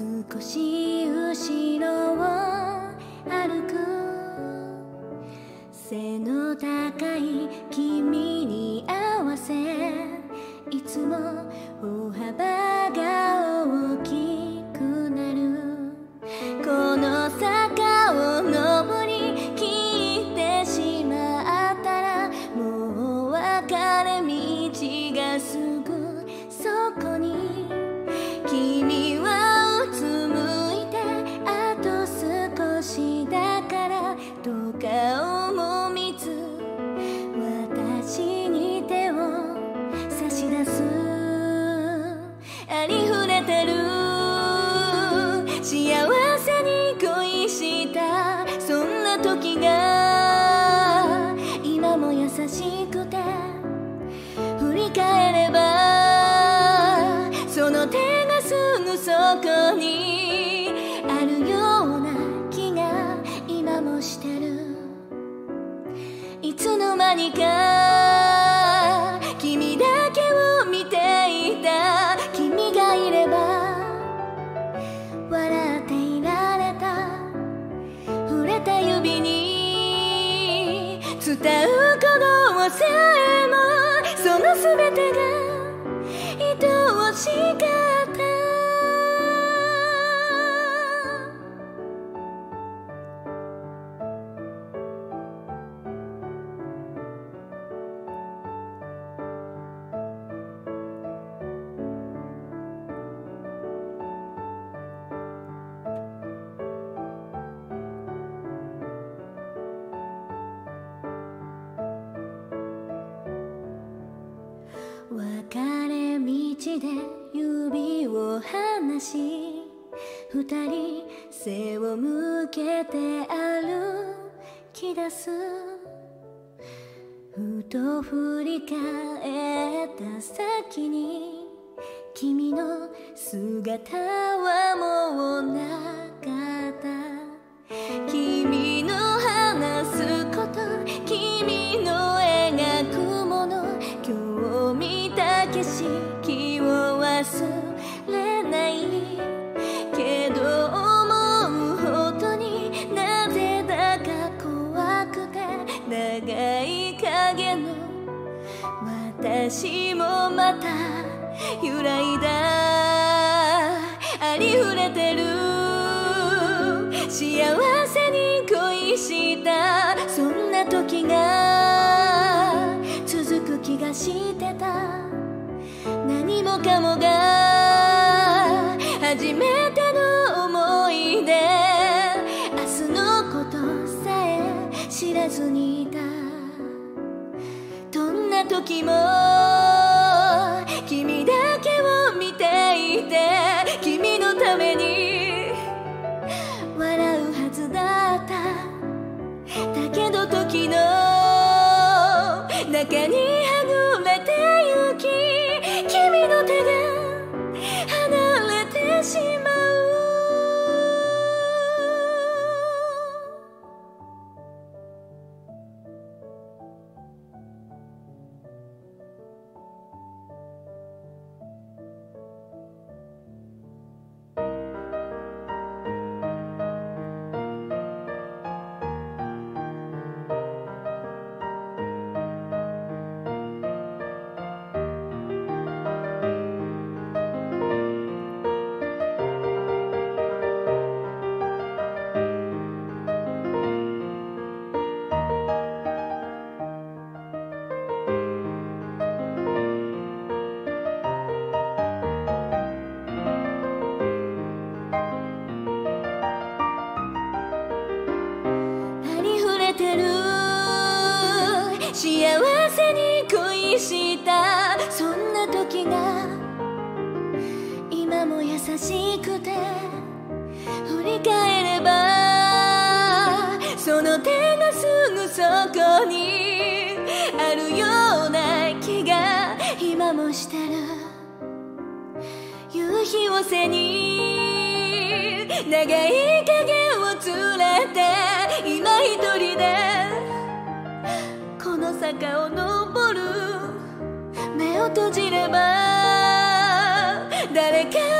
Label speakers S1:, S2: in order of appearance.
S1: 少し後ろを歩く背の高い君に合わせいつも歩幅が大きくなるこの坂を登りきってしまったらもう分かれ道がすぐそこに君はうつむいてあと少しだからどうかをもみつ私に手を差し出すありふれてる幸せに恋したそんな時が今も優しくて振り返ればその手がすぐそこにあるような気が今もしてるいつの間にか君だけを見ていた君がいれば笑っていられた触れた指に伝う鼓動さえもその全てが愛おしかった別れ道で指を離し二人背を向けて歩き出すふと振り返った先に君の姿はもうなかった君の話すこと君の描くもの今日見た景色を忘れないけど思うほどになぜだか怖くて長い影の私もまた揺らいだありふれてる幸せに恋したそんな時が続く気がしてた何もかもが初めての思い出明日のことさえ知らずにいたどんな時も君だけを見ていて君のために笑うはずだっただけど時の中にはぐれてゆき君の手が離れてしまう幸せに恋したそんな時が今も優しくて振り返ればその手がすぐそこにあるような気が今もしてる夕日を背に長い影を連れて今一人でこの坂を登る目を閉じれば誰か